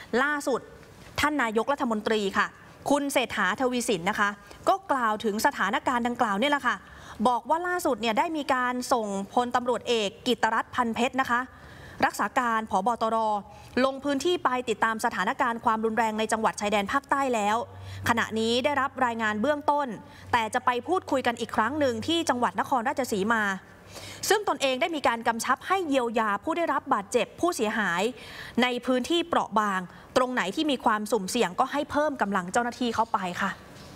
ล่าสุดท่านนายกรัฐมนตรีค่ะคุณเศรษฐาทวีสินนะคะก็กล่าวถึงสถานการณ์ดังกล่าวนี่แหละค่ะบอกว่าล่าสุดเนี่ยได้มีการส่งพลตำรวจเอกกิตรัตน์พันเพชรนะคะรักษาการผบ.ตร.ลงพื้นที่ไปติดตามสถานการณ์ความรุนแรงในจังหวัดชายแดนภาคใต้แล้วขณะนี้ได้รับรายงานเบื้องต้นแต่จะไปพูดคุยกันอีกครั้งหนึ่งที่จังหวัดนครราชสีมาซึ่งตนเองได้มีการกำชับให้เยียวยาผู้ได้รับบาดเจ็บผู้เสียหายในพื้นที่เปราะบางตรงไหนที่มีความสุ่มเสี่ยงก็ให้เพิ่มกำลังเจ้าหน้าที่เข้าไปค่ะ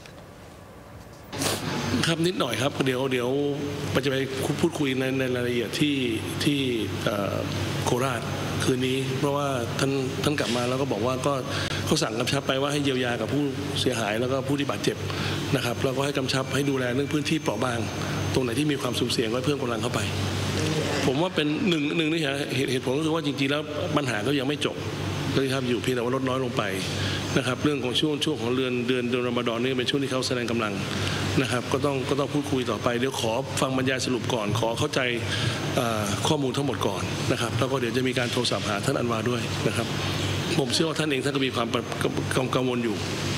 ครับนิดหน่อยครับเดี๋ยวมันจะไปพูดคุยในรายละเอียดที่โคราชคืนนี้เพราะว่าท่านกลับมาแล้วก็บอกว่าก็เขาสั่งกำชับไปว่าให้เยียวยากับผู้เสียหายแล้วก็ผู้ที่บาดเจ็บนะครับแล้วก็ให้กำชับให้ดูแลเรื่องพื้นที่เปราะบางตรงไหนที่มีความสุ่มเสี่ยงก็เพิ่มกำลังเข้าไปผมว่าเป็นหนึ่งนี่เหตุผลก็คือว่าจริงๆแล้วปัญหาก็ยังไม่จบนะครับอยู่เพียงแต่ว่าลดน้อยลงไปนะครับเรื่องของช่วงของเดือนรอมฎอนนี่เป็นช่วงที่เขาแสดงกำลังนะครับก็ต้องพูดคุยต่อไปเดี๋ยวขอฟังบรรยายสรุปก่อนขอเข้าใจข้อมูลทั้งหมดก่อนนะครับแล้วก็เดี๋ยวจะมีการโทรศัพท์หาท่านอันวาด้วยนะครับผมเชื่อว่าท่านเองท่านก็มีความกังวลอยู่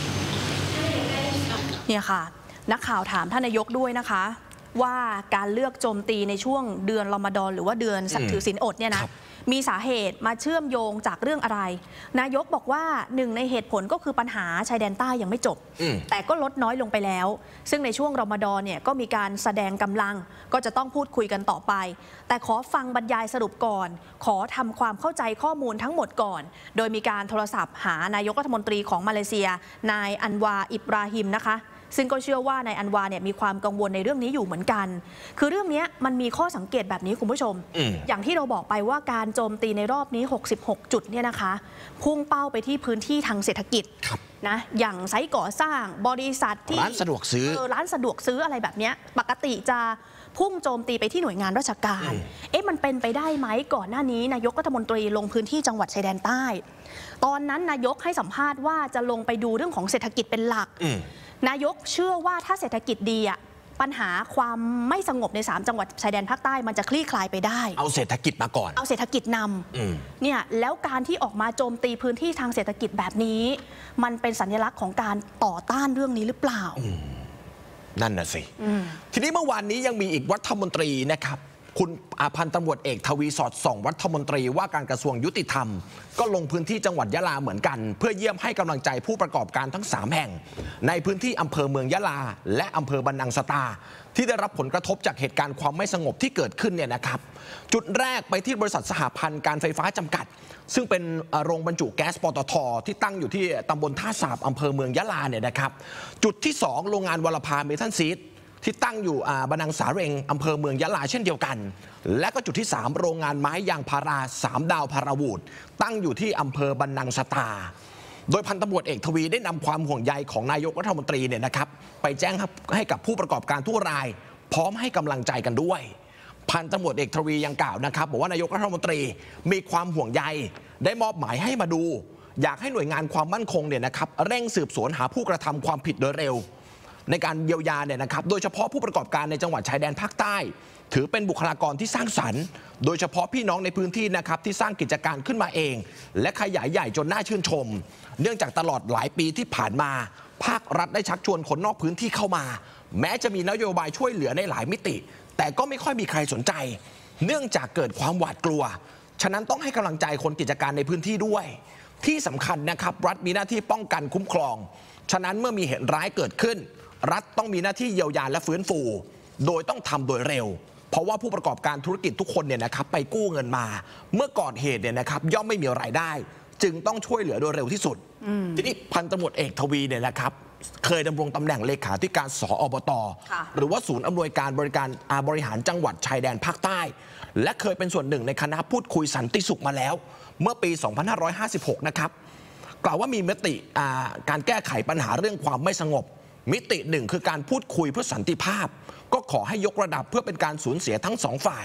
เนี่ยค่ะนักข่าวถามท่านนายกด้วยนะคะว่าการเลือกโจมตีในช่วงเดือนรอมฎอนหรือว่าเดือนถือศีลอดเนี่ยนะมีสาเหตุมาเชื่อมโยงจากเรื่องอะไรนายกบอกว่าหนึ่งในเหตุผลก็คือปัญหาชายแดนใต้ยังไม่จบแต่ก็ลดน้อยลงไปแล้วซึ่งในช่วงรอมฎอนเนี่ยก็มีการแสดงกำลังก็จะต้องพูดคุยกันต่อไปแต่ขอฟังบรรยายสรุปก่อนขอทำความเข้าใจข้อมูลทั้งหมดก่อนโดยมีการโทรศัพท์หานายกรัฐมนตรีของมาเลเซียนายอันวาอิบราฮิมนะคะซึ่งก็เชื่อว่านายอันวาเนี่ยมีความกังวลในเรื่องนี้อยู่เหมือนกันคือเรื่องนี้มันมีข้อสังเกตแบบนี้คุณผู้ชมอย่างที่เราบอกไปว่าการโจมตีในรอบนี้66จุดเนี่ยนะคะพุ่งเป้าไปที่พื้นที่ทางเศรษฐกิจนะอย่างไซต์ก่อสร้างบริษัทที่ร้านสะดวกซื้อร้านสะดวกซื้ออะไรแบบนี้ปกติจะพุ่งโจมตีไปที่หน่วยงานราชการมันเป็นไปได้ไหมก่อนหน้านี้นายกรัฐมนตรีลงพื้นที่จังหวัดชายแดนใต้ตอนนั้นนายกให้สัมภาษณ์ว่าจะลงไปดูเรื่องของเศรษฐกิจเป็นหลักนายกเชื่อว่าถ้าเศรษฐกิจดีปัญหาความไม่สงบใน3จังหวัดชายแดนภาคใต้มันจะคลี่คลายไปได้เอาเศรษฐกิจมาก่อนเอาเศรษฐกิจนำเนี่ยแล้วการที่ออกมาโจมตีพื้นที่ทางเศรษฐกิจแบบนี้มันเป็นสัญลักษณ์ของการต่อต้านเรื่องนี้หรือเปล่านั่นน่ะสิทีนี้เมื่อวานนี้ยังมีอีกรัฐมนตรีนะครับคุณพันตำรวจเอกทวีสอดส่องรัฐมนตรีว่าการกระทรวงยุติธรรมก็ลงพื้นที่จังหวัดยะลาเหมือนกันเพื่อเยี่ยมให้กำลังใจผู้ประกอบการทั้ง3แห่งในพื้นที่อำเภอเมืองยะลาและอำเภอบันนังสตาที่ได้รับผลกระทบจากเหตุการณ์ความไม่สงบที่เกิดขึ้นเนี่ยนะครับจุดแรกไปที่บริษัทสหพันธ์การไฟฟ้าจำกัดซึ่งเป็นโรงบรรจุแก๊สปตท.ที่ตั้งอยู่ที่ตำบลท่าสาบอำเภอเมืองยะลาเนี่ยนะครับจุดที่2โรงงานวลภาเมทัลซีดที่ตั้งอยู่บันนังสาเรงอำเภอเมืองยะลาเช่นเดียวกันและก็จุดที่3โรงงานไม้ยางพารา3ดาวพาราวูดตั้งอยู่ที่อำเภอบันนังสตาโดยพันตำรวจเอกทวีได้นำความห่วงใยของนายกรัฐมนตรีเนี่ยนะครับไปแจ้งให้กับผู้ประกอบการทุกรายพร้อมให้กำลังใจกันด้วยพันตำรวจเอกทวียังกล่าวนะครับบอกว่านายกรัฐมนตรีมีความห่วงใยได้มอบหมายให้มาดูอยากให้หน่วยงานความมั่นคงเนี่ยนะครับเร่งสืบสวนหาผู้กระทำความผิดโดยเร็วในการเยียวยาเนี่ยนะครับโดยเฉพาะผู้ประกอบการในจังหวัดชายแดนภาคใต้ถือเป็นบุคลากรที่สร้างสรรค์โดยเฉพาะพี่น้องในพื้นที่นะครับที่สร้างกิจการขึ้นมาเองและขยายใหญ่จนน่าชื่นชมเนื่องจากตลอดหลายปีที่ผ่านมาภาครัฐได้ชักชวนคนนอกพื้นที่เข้ามาแม้จะมีนโยบายช่วยเหลือในหลายมิติแต่ก็ไม่ค่อยมีใครสนใจเนื่องจากเกิดความหวาดกลัวฉะนั้นต้องให้กำลังใจคนกิจการในพื้นที่ด้วยที่สำคัญนะครับรัฐมีหน้าที่ป้องกันคุ้มครองฉะนั้นเมื่อมีเหตุร้ายเกิดขึ้นรัฐต้องมีหน้าที่เยียวยาและฟื้นฟูโดยต้องทำโดยเร็วเพราะว่าผู้ประกอบการธุรกิจทุกคนเนี่ยนะครับไปกู้เงินมาเมื่อก่อนเหตุเนี่ยนะครับย่อมไม่มีรายได้จึงต้องช่วยเหลือโดยเร็วที่สุดทีนี้พันตำรวจเอกทวีเนี่ยนะครับเคยดำรงตำแหน่งเลขาธิการสอบต.หรือว่าศูนย์อำนวยการบริหารจังหวัดชายแดนภาคใต้และเคยเป็นส่วนหนึ่งในคณะพูดคุยสันติสุขมาแล้วเมื่อปี 2556 นะครับกล่าวว่ามีมติการแก้ไขปัญหาเรื่องความไม่สงบมิติหนึ่งคือการพูดคุยเพื่อสันติภาพก็ขอให้ยกระดับเพื่อเป็นการสูญเสียทั้ง2ฝ่าย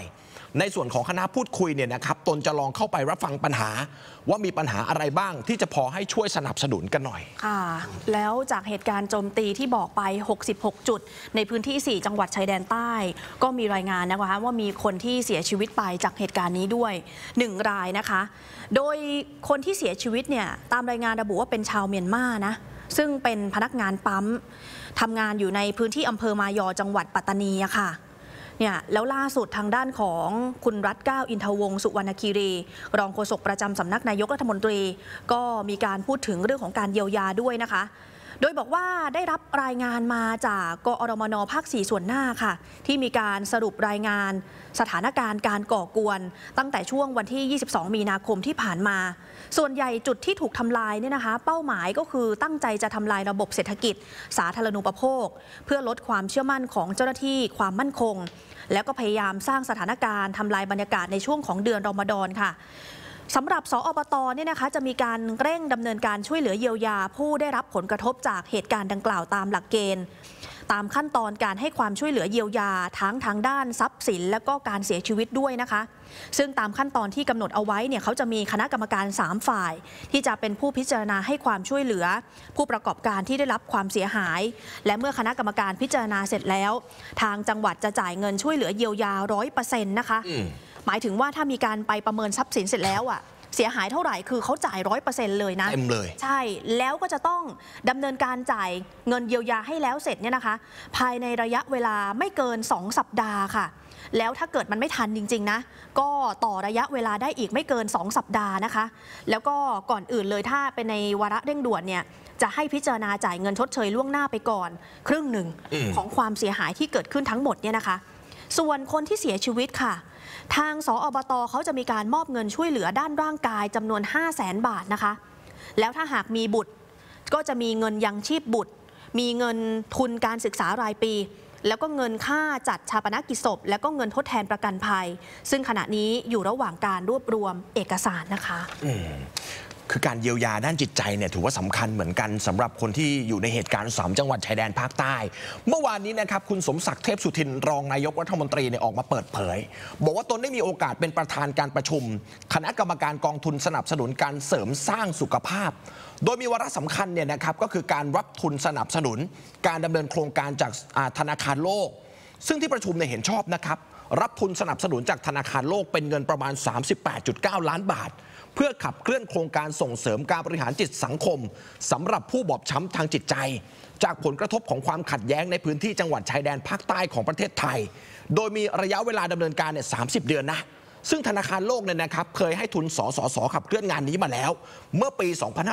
ในส่วนของคณะพูดคุยเนี่ยนะครับตนจะลองเข้าไปรับฟังปัญหาว่ามีปัญหาอะไรบ้างที่จะพอให้ช่วยสนับสนุนกันหน่อยค่ะแล้วจากเหตุการณ์โจมตีที่บอกไป66จุดในพื้นที่4จังหวัดชายแดนใต้ก็มีรายงานนะคะว่ามีคนที่เสียชีวิตไปจากเหตุการณ์นี้ด้วย1รายนะคะโดยคนที่เสียชีวิตเนี่ยตามรายงานระบุว่าเป็นชาวเมียนมานะซึ่งเป็นพนักงานปั๊มทำงานอยู่ในพื้นที่อำเภอมายอจังหวัดปัตตานีอะค่ะเนี่ยแล้วล่าสุดทางด้านของคุณรัตน์ เก้าอินทวงศ์สุวรรณคีรีรองโฆษกประจำสำนักนายกรัฐมนตรีก็มีการพูดถึงเรื่องของการเยียวยาด้วยนะคะโดยบอกว่าได้รับรายงานมาจากกอรมนภาค 4 ส่วนหน้าค่ะที่มีการสรุปรายงานสถานการณ์การก่อกวนตั้งแต่ช่วงวันที่22มีนาคมที่ผ่านมาส่วนใหญ่จุดที่ถูกทำลายเนี่ยนะคะเป้าหมายก็คือตั้งใจจะทำลายระบบเศรษฐกิจสาธารณูปโภคเพื่อลดความเชื่อมั่นของเจ้าหน้าที่ความมั่นคงแล้วก็พยายามสร้างสถานการณ์ทำลายบรรยากาศในช่วงของเดือนรอมฎอนค่ะสำหรับสอบต.เนี่ยนะคะจะมีการเร่งดำเนินการช่วยเหลือเยียวยาผู้ได้รับผลกระทบจากเหตุการณ์ดังกล่าวตามหลักเกณฑ์ตามขั้นตอนการให้ความช่วยเหลือเยียวยาทั้งทางด้านทรัพย์สินและก็การเสียชีวิตด้วยนะคะซึ่งตามขั้นตอนที่กำหนดเอาไว้เนี่ยเขาจะมีคณะกรรมการ3ฝ่ายที่จะเป็นผู้พิจารณาให้ความช่วยเหลือผู้ประกอบการที่ได้รับความเสียหายและเมื่อคณะกรรมการพิจารณาเสร็จแล้วทางจังหวัดจะจ่ายเงินช่วยเหลือเยียวยา 100% นะคะหมายถึงว่าถ้ามีการไปประเมินทรัพย์สินเสร็จแล้วอ่ะเสียหายเท่าไหร่คือเขาจ่าย 100% เลยนะเต็มเลยใช่แล้วก็จะต้องดำเนินการจ่ายเงินเยียวยาให้แล้วเสร็จเนี่ยนะคะภายในระยะเวลาไม่เกิน2สัปดาห์ค่ะแล้วถ้าเกิดมันไม่ทันจริงๆนะก็ต่อระยะเวลาได้อีกไม่เกิน2สัปดาห์นะคะแล้วก็ก่อนอื่นเลยถ้าเป็นในวาระเร่งด่วนเนี่ยจะให้พิจารณาจ่ายเงินชดเชยล่วงหน้าไปก่อนครึ่งหนึ่งของความเสียหายที่เกิดขึ้นทั้งหมดเนี่ยนะคะส่วนคนที่เสียชีวิตค่ะทางสอบต.เขาจะมีการมอบเงินช่วยเหลือด้านร่างกายจำนวน 500,000 บาทนะคะแล้วถ้าหากมีบุตรก็จะมีเงินยังชีพบุตรมีเงินทุนการศึกษารายปีแล้วก็เงินค่าจัดชาปนกิจศพแล้วก็เงินทดแทนประกันภัยซึ่งขณะนี้อยู่ระหว่างการรวบรวมเอกสารนะคะคือการเยียวยาด้านจิตใจเนี่ยถือว่าสำคัญเหมือนกันสำหรับคนที่อยู่ในเหตุการณ์3จังหวัดชายแดนภาคใต้เมื่อวานนี้นะครับคุณสมศักดิ์เทพสุทินรองนายกรัฐมนตรีเนี่ยออกมาเปิดเผยบอกว่าตนได้มีโอกาสเป็นประธานการประชุมคณะกรรมการกองทุนสนับสนุนการเสริมสร้างสุขภาพโดยมีวาระสำคัญเนี่ยนะครับก็คือการรับทุนสนับสนุนการดำเนินโครงการจากธนาคารโลกซึ่งที่ประชุมเนี่ยเห็นชอบนะครับรับทุนสนับสนุนจากธนาคารโลกเป็นเงินประมาณ 38.9 ล้านบาทเพื่อขับเคลื่อนโครงการส่งเสริมการบริหารจิตสังคมสำหรับผู้บอบช้ำทางจิตใจจากผลกระทบของความขัดแย้งในพื้นที่จังหวัดชายแดนภาคใต้ของประเทศไทยโดยมีระยะเวลาดำเนินการเนี่ย30 เดือนนะซึ่งธนาคารโลกเนี่ยนะครับเคยให้ทุนสสขับเคลื่อนงานนี้มาแล้วเมื่อปี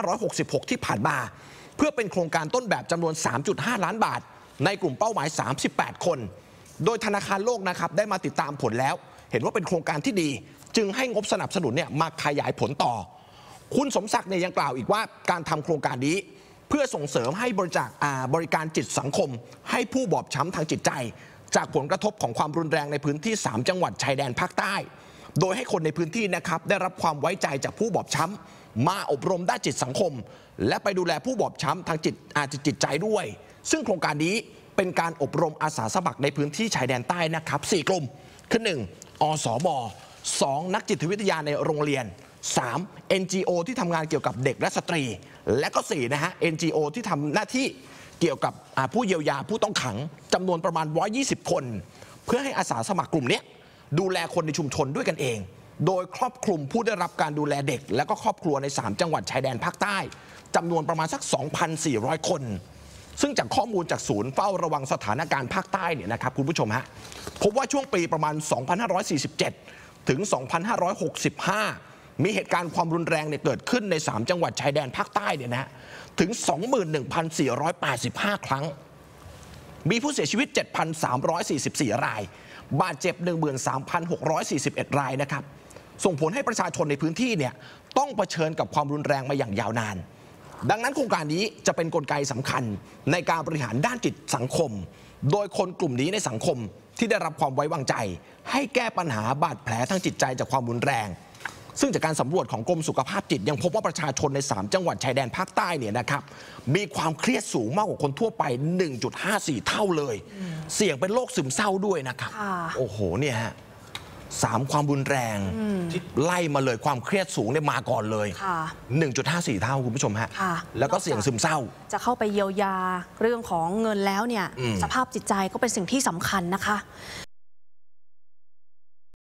2566 ที่ผ่านมาเพื่อเป็นโครงการต้นแบบจำนวน 3.5 ล้านบาทในกลุ่มเป้าหมาย38 คนโดยธนาคารโลกนะครับได้มาติดตามผลแล้วเห็นว่าเป็นโครงการที่ดีจึงให้งบสนับสนุนเนี่ยมาขยายผลต่อคุณสมศักดิ์เนี่ยยังกล่าวอีกว่าการทำโครงการนี้เพื่อส่งเสริมให้บริการจิตสังคมให้ผู้บอบช้ำทางจิตใจจากผลกระทบของความรุนแรงในพื้นที่3จังหวัดชายแดนภาคใต้โดยให้คนในพื้นที่นะครับได้รับความไว้ใจจากผู้บอบช้ำมาอบรมด้านจิตสังคมและไปดูแลผู้บอบช้ำทางจิตใจด้วยซึ่งโครงการนี้เป็นการอบรมอาสาสมัครในพื้นที่ชายแดนใต้นะครับ4 กลุ่มคือ 1. อสม2. นักจิตวิทยาในโรงเรียน 3. NGO ที่ทำงานเกี่ยวกับเด็กและสตรีและก็4นะฮะ NGO ที่ทำหน้าที่เกี่ยวกับผู้เยียวยาผู้ต้องขังจำนวนประมาณ120 คนเพื่อให้อาสาสมัครกลุ่มนี้ดูแลคนในชุมชนด้วยกันเองโดยครอบคลุมผู้ได้รับการดูแลเด็กและก็ครอบครัวใน3จังหวัดชายแดนภาคใต้จำนวนประมาณสัก 2,400 คนซึ่งจากข้อมูลจากศูนย์เฝ้าระวังสถานการณ์ภาคใต้เนี่ยนะครับคุณผู้ชมฮะพบว่าช่วงปีประมาณ 2547 ถึง 2565 มีเหตุการณ์ความรุนแรงเนี่ยเกิดขึ้นใน3จังหวัดชายแดนภาคใต้เนี่ยนะถึง 21,485 ครั้งมีผู้เสียชีวิต 7,344 รายบาดเจ็บ 13,641 รายนะครับส่งผลให้ประชาชนในพื้นที่เนี่ยต้องเผชิญกับความรุนแรงมาอย่างยาวนานดังนั้นโครงการนี้จะเป็นกลไกสำคัญในการบริหารด้านจิตสังคมโดยคนกลุ่มนี้ในสังคมที่ได้รับความไว้วางใจให้แก้ปัญหาบาดแผลทางจิตใจจากความรุนแรงซึ่งจากการสำรวจของกรมสุขภาพจิตยังพบว่าประชาชนใน3จังหวัดชายแดนภาคใต้เนี่ยนะครับมีความเครียดสูงมากกว่าคนทั่วไป 1.54 เท่าเลยเสี่ยงเป็นโรคซึมเศร้าด้วยนะครับโอ้โหเนี่ยฮะ 3 ความรุนแรงที่ไล่มาเลยความเครียดสูงเนี่ยมาก่อนเลย 1.54 เท่าคุณผู้ชมฮะแล้วก็เสี่ยงซึมเศร้าจะเข้าไปเยียวยาเรื่องของเงินแล้วเนี่ยสภาพจิตใจก็เป็นสิ่งที่สำคัญนะคะ